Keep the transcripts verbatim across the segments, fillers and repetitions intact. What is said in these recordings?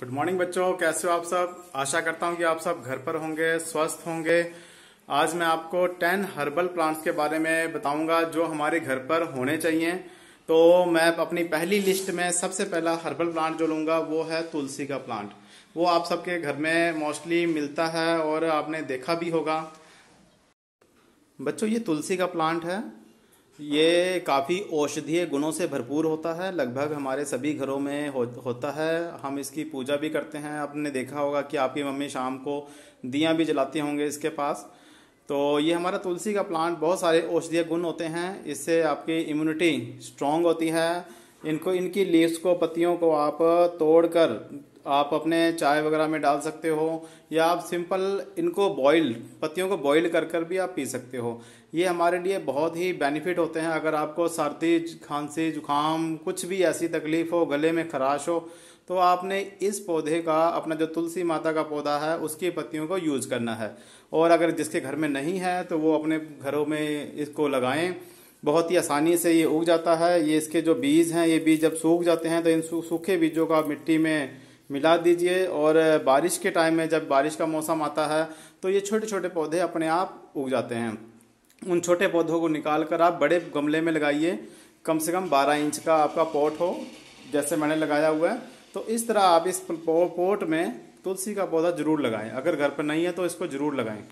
Good morning बच्चों, कैसे हो आप सब। आशा करता हूँ कि आप सब घर पर होंगे, स्वस्थ होंगे। आज मैं आपको टेन हर्बल प्लांट्स के बारे में बताऊंगा जो हमारे घर पर होने चाहिए। तो मैं अपनी पहली लिस्ट में सबसे पहला हर्बल प्लांट जो लूंगा वो है तुलसी का प्लांट। वो आप सबके घर में मोस्टली मिलता है और आपने देखा भी होगा। बच्चों, ये तुलसी का प्लांट है। ये काफ़ी औषधीय गुणों से भरपूर होता है। लगभग हमारे सभी घरों में हो, होता है। हम इसकी पूजा भी करते हैं। आपने देखा होगा कि आपकी मम्मी शाम को दिया भी जलाती होंगे इसके पास। तो ये हमारा तुलसी का प्लांट, बहुत सारे औषधीय गुण होते हैं। इससे आपकी इम्यूनिटी स्ट्रांग होती है। इनको इनकी लीव्स को, पत्तियों को आप तोड़कर आप अपने चाय वगैरह में डाल सकते हो, या आप सिंपल इनको बॉइल, पत्तियों को बॉइल कर कर भी आप पी सकते हो। ये हमारे लिए बहुत ही बेनिफिट होते हैं। अगर आपको सर्दी, खांसी, जुकाम, कुछ भी ऐसी तकलीफ हो, गले में खराश हो, तो आपने इस पौधे का, अपना जो तुलसी माता का पौधा है, उसकी पत्तियों को यूज करना है। और अगर जिसके घर में नहीं है तो वो अपने घरों में इसको लगाएं। बहुत ही आसानी से ये उग जाता है। ये इसके जो बीज हैं, ये बीज जब सूख जाते हैं तो इन सूखे बीजों को आप मिट्टी में मिला दीजिए। और बारिश के टाइम में, जब बारिश का मौसम आता है, तो ये छोटे छोटे पौधे अपने आप उग जाते हैं। उन छोटे पौधों को निकाल कर आप बड़े गमले में लगाइए। कम से कम बारह इंच का आपका पॉट हो, जैसे मैंने लगाया हुआ है। तो इस तरह आप इस पॉट में तुलसी का पौधा जरूर लगाएं। अगर घर पर नहीं है तो इसको जरूर लगाएं।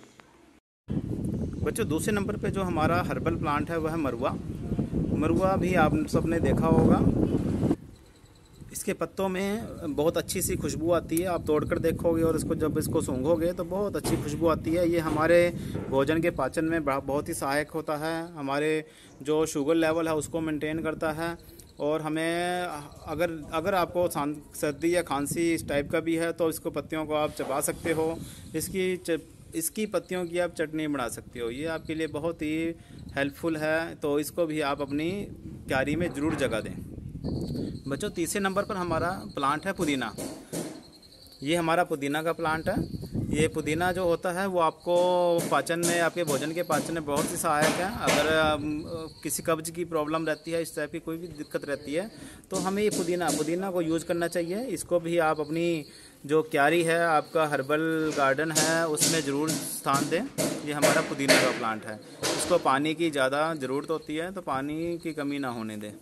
बच्चों, दूसरे नंबर पे जो हमारा हर्बल प्लांट है वह है मरुआ। मरुआ भी आप सबने देखा होगा। इसके पत्तों में बहुत अच्छी सी खुशबू आती है। आप तोड़कर देखोगे और इसको जब इसको सूंघोगे तो बहुत अच्छी खुशबू आती है। ये हमारे भोजन के पाचन में बहुत ही सहायक होता है। हमारे जो शुगर लेवल है उसको मेंटेन करता है। और हमें अगर अगर आपको सर्दी या खांसी इस टाइप का भी है तो इसको, पत्तियों को आप चबा सकते हो। इसकी च, इसकी पत्तियों की आप चटनी बना सकते हो। ये आपके लिए बहुत ही हेल्पफुल है। तो इसको भी आप अपनी क्यारी में ज़रूर जगह दें। बच्चों, तीसरे नंबर पर हमारा प्लांट है पुदीना। ये हमारा पुदीना का प्लांट है। ये पुदीना जो होता है वो आपको पाचन में, आपके भोजन के पाचन में बहुत ही सहायक है। अगर किसी कब्ज की प्रॉब्लम रहती है, इस टाइप की कोई भी दिक्कत रहती है, तो हमें ये पुदीना पुदीना को यूज़ करना चाहिए। इसको भी आप अपनी जो क्यारी है, आपका हर्बल गार्डन है, उसमें ज़रूर स्थान दें। ये हमारा पुदीना का प्लांट है। इसको पानी की ज़्यादा ज़रूरत होती है, तो पानी की कमी ना होने दें।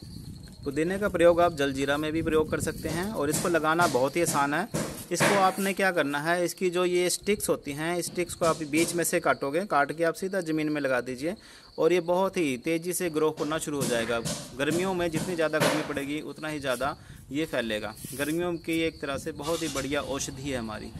पुदीने का प्रयोग आप जलजीरा में भी प्रयोग कर सकते हैं। और इसको लगाना बहुत ही आसान है। इसको आपने क्या करना है, इसकी जो ये स्टिक्स होती हैं, स्टिक्स को आप बीच में से काटोगे, काट के आप सीधा ज़मीन में लगा दीजिए और ये बहुत ही तेज़ी से ग्रो करना शुरू हो जाएगा। गर्मियों में जितनी ज़्यादा गर्मी पड़ेगी उतना ही ज़्यादा ये फैलेगा। गर्मियों की एक तरह से बहुत ही बढ़िया औषधि है हमारी।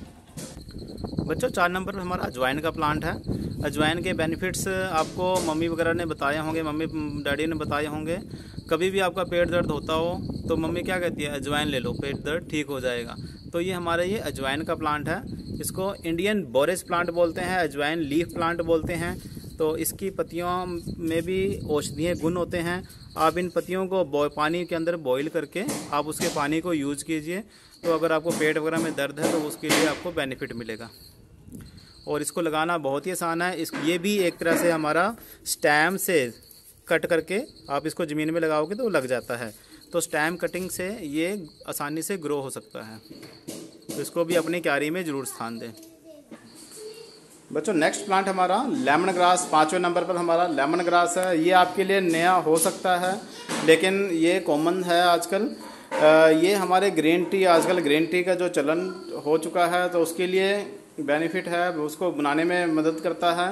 बच्चों, चार नंबर पर हमारा अजवाइन का प्लांट है। अजवाइन के बेनिफिट्स आपको मम्मी वगैरह ने बताए होंगे, मम्मी डैडी ने बताए होंगे। कभी भी आपका पेट दर्द होता हो तो मम्मी क्या कहती है, अजवाइन ले लो, पेट दर्द ठीक हो जाएगा। तो ये हमारा ये अजवाइन का प्लांट है। इसको इंडियन बोरेज प्लांट बोलते हैं, अजवाइन लीफ प्लांट बोलते हैं। तो इसकी पत्तियों में भी औषधीय गुण होते हैं। आप इन पत्तियों को पानी के अंदर बॉईल करके आप उसके पानी को यूज़ कीजिए। तो अगर आपको पेट वगैरह में दर्द है तो उसके लिए आपको बेनिफिट मिलेगा। और इसको लगाना बहुत ही आसान है। इस ये भी एक तरह से हमारा स्टेम से कट करके आप इसको ज़मीन में लगाओगे तो लग जाता है। तो स्टेम कटिंग से ये आसानी से ग्रो हो सकता है। तो इसको भी अपनी क्यारी में ज़रूर स्थान दें। बच्चों, नेक्स्ट प्लांट हमारा लेमन ग्रास, पाँचवें नंबर पर हमारा लेमन ग्रास है। ये आपके लिए नया हो सकता है, लेकिन ये कॉमन है आजकल। ये हमारे ग्रीन टी, आजकल ग्रीन टी का जो चलन हो चुका है, तो उसके लिए बेनिफिट है, उसको बनाने में मदद करता है।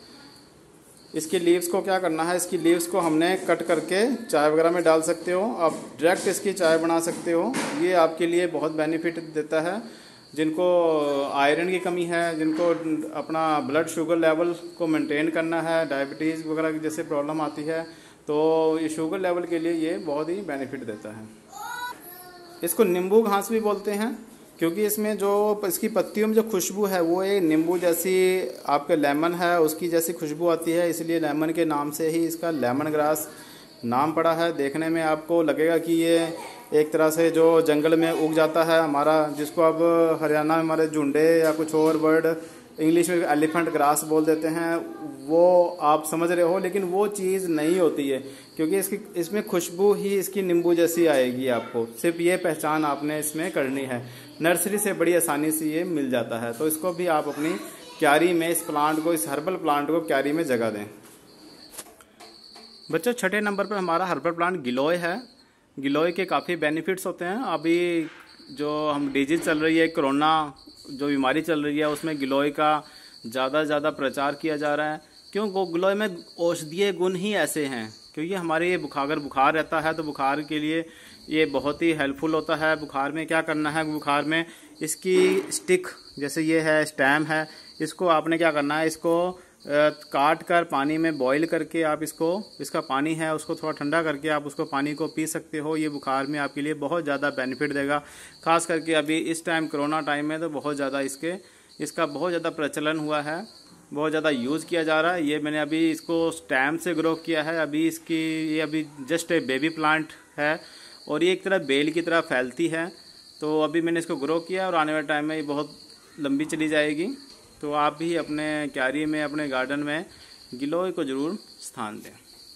इसकी लीव्स को क्या करना है, इसकी लीव्स को हमने कट करके चाय वगैरह में डाल सकते हो। आप डायरेक्ट इसकी चाय बना सकते हो। ये आपके लिए बहुत बेनिफिट देता है। जिनको आयरन की कमी है, जिनको अपना ब्लड शुगर लेवल को मेंटेन करना है, डायबिटीज़ वगैरह की जैसे प्रॉब्लम आती है, तो ये शुगर लेवल के लिए ये बहुत ही बेनिफिट देता है। इसको नींबू घास भी बोलते हैं, क्योंकि इसमें जो इसकी पत्तियों में जो खुशबू है वो एक नींबू जैसी, आपके लेमन है उसकी जैसी खुशबू आती है। इसलिए लेमन के नाम से ही इसका लेमन ग्रास नाम पड़ा है। देखने में आपको लगेगा कि ये एक तरह से जो जंगल में उग जाता है हमारा, जिसको अब हरियाणा में हमारे झुंडे या कुछ और वर्ड इंग्लिश में एलिफेंट ग्रास बोल देते हैं, वो आप समझ रहे हो, लेकिन वो चीज़ नहीं होती है क्योंकि इसकी इसमें खुशबू ही इसकी नींबू जैसी आएगी। आपको सिर्फ ये पहचान आपने इसमें करनी है। नर्सरी से बड़ी आसानी से ये मिल जाता है, तो इसको भी आप अपनी क्यारी में इस प्लांट को, इस हर्बल प्लांट को क्यारी में जगह दें। बच्चों छठे नंबर पर हमारा हर्बल प्लांट गिलोय है। गिलोय के काफ़ी बेनिफिट्स होते हैं। अभी जो हम डिजीज चल रही है, कोरोना जो बीमारी चल रही है, उसमें गिलोय का ज़्यादा ज़्यादा प्रचार किया जा रहा है। क्यों? गिलोय में औषधीय गुण ही ऐसे हैं क्योंकि हमारे ये बुखार, अगर बुखार रहता है तो बुखार के लिए ये बहुत ही हेल्पफुल होता है। बुखार में क्या करना है, बुखार में इसकी स्टिक, जैसे ये है स्टेम है, इसको आपने क्या करना है, इसको काट कर पानी में बॉईल करके आप इसको, इसका पानी है उसको थोड़ा ठंडा करके आप उसको पानी को पी सकते हो। ये बुखार में आपके लिए बहुत ज़्यादा बेनिफिट देगा। खास करके अभी इस टाइम कोरोना टाइम में तो बहुत ज़्यादा इसके इसका बहुत ज़्यादा प्रचलन हुआ है, बहुत ज़्यादा यूज़ किया जा रहा है। ये मैंने अभी इसको स्टेम से ग्रो किया है। अभी इसकी ये अभी जस्ट एक बेबी प्लांट है और ये एक तरह बेल की तरह फैलती है। तो अभी मैंने इसको ग्रो किया और आने वाले टाइम में ये बहुत लंबी चली जाएगी। तो आप भी अपने क्यारी में, अपने गार्डन में गिलोय को ज़रूर स्थान दें।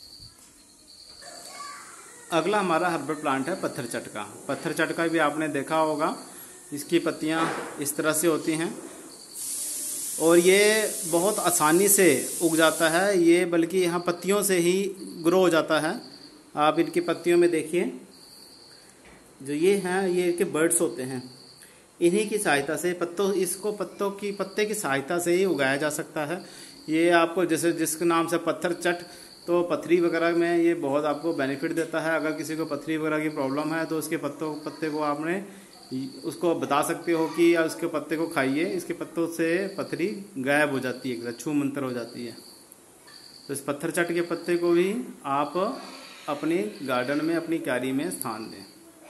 अगला हमारा हर्बल प्लांट है पत्थर चटका। पत्थर चटका भी आपने देखा होगा, इसकी पत्तियां इस तरह से होती हैं और ये बहुत आसानी से उग जाता है। ये बल्कि यहाँ पत्तियों से ही ग्रो हो जाता है। आप इनकी पत्तियों में देखिए, जो ये हैं ये इनके बर्ड्स होते हैं, इन्हीं की सहायता से पत्तों इसको पत्तों की पत्ते की सहायता से ही उगाया जा सकता है। ये आपको जैसे जिसके नाम से पत्थर चट, तो पथरी वगैरह में ये बहुत आपको बेनिफिट देता है। अगर किसी को पथरी वगैरह की प्रॉब्लम है तो उसके पत्तों पत्ते को आपने उसको बता सकते हो कि या उसके पत्ते को खाइए, इसके पत्तों से पथरी गायब हो जाती है, छू मंतर हो जाती है। तो इस पत्थर चट के पत्ते को भी आप अपनी गार्डन में, अपनी क्यारी में स्थान दें।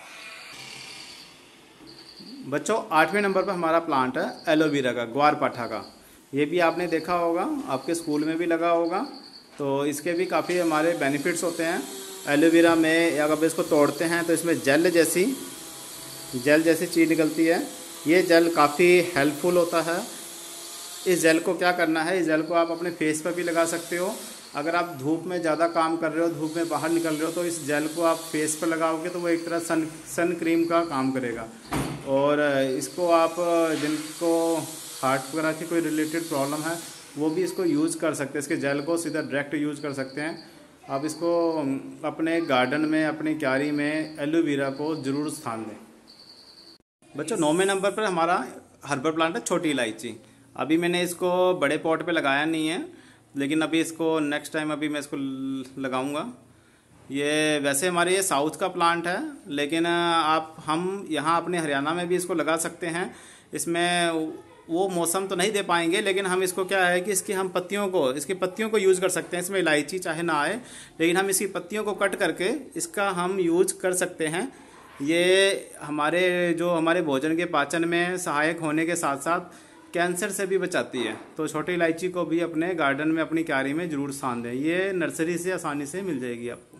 बच्चों आठवें नंबर पर हमारा प्लांट है एलोवेरा का, ग्वारपाठा का। ये भी आपने देखा होगा, आपके स्कूल में भी लगा होगा। तो इसके भी काफ़ी हमारे बेनिफिट्स होते हैं। एलोवेरा में अगर इसको तोड़ते हैं तो इसमें जेल जैसी जेल जैसी चीज़ निकलती है। ये जेल काफ़ी हेल्पफुल होता है। इस जेल को क्या करना है, इस जेल को आप अपने फेस पर भी लगा सकते हो। अगर आप धूप में ज़्यादा काम कर रहे हो, धूप में बाहर निकल रहे हो, तो इस जेल को आप फेस पर लगाओगे तो वो एक तरह सन सन क्रीम का काम करेगा। और इसको आप जिनको हार्ट वगैरह की कोई रिलेटेड प्रॉब्लम है वो भी इसको यूज़ कर सकते हैं। इसके जेल को सीधा डायरेक्ट यूज़ कर सकते हैं। आप इसको अपने गार्डन में, अपनी क्यारी में एलोवेरा को ज़रूर स्थान दें। बच्चों नौवें नंबर पर हमारा हर्बल प्लांट है छोटी इलायची। अभी मैंने इसको बड़े पॉट पे लगाया नहीं है, लेकिन अभी इसको नेक्स्ट टाइम अभी मैं इसको लगाऊंगा। ये वैसे हमारे ये साउथ का प्लांट है, लेकिन आप हम यहाँ अपने हरियाणा में भी इसको लगा सकते हैं। इसमें वो मौसम तो नहीं दे पाएंगे, लेकिन हम इसको क्या है कि इसकी हम पत्तियों को इसकी पत्तियों को यूज़ कर सकते हैं। इसमें इलायची चाहे ना आए, लेकिन हम इसकी पत्तियों को कट करके इसका हम यूज कर सकते हैं। ये हमारे जो हमारे भोजन के पाचन में सहायक होने के साथ साथ कैंसर से भी बचाती है। तो छोटी इलायची को भी अपने गार्डन में, अपनी क्यारी में जरूर स्थान दें। ये नर्सरी से आसानी से मिल जाएगी आपको।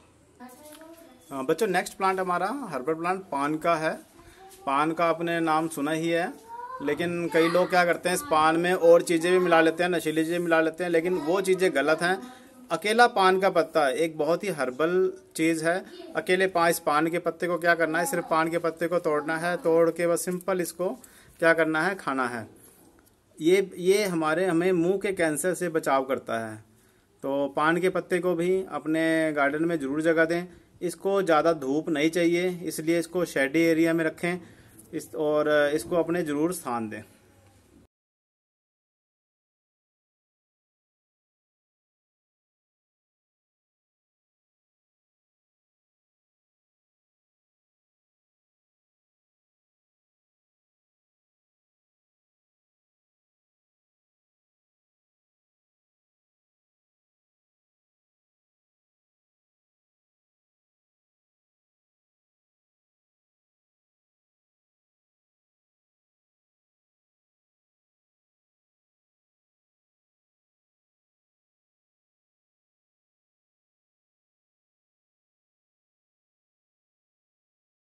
बच्चों नेक्स्ट प्लांट हमारा हर्बल प्लांट पान का है। पान का आपने नाम सुना ही है, लेकिन कई लोग क्या करते हैं, इस पान में और चीज़ें भी मिला लेते हैं, नशीली चीज़ें मिला लेते हैं, लेकिन वो चीज़ें गलत हैं। अकेला पान का पत्ता एक बहुत ही हर्बल चीज़ है। अकेले पान इस पान के पत्ते को क्या करना है, सिर्फ पान के पत्ते को तोड़ना है, तोड़ के बस सिंपल इसको क्या करना है, खाना है। ये ये हमारे हमें मुंह के कैंसर से बचाव करता है। तो पान के पत्ते को भी अपने गार्डन में ज़रूर जगह दें। इसको ज़्यादा धूप नहीं चाहिए, इसलिए इसको शेडी एरिया में रखें इस और इसको अपने ज़रूर स्थान दें।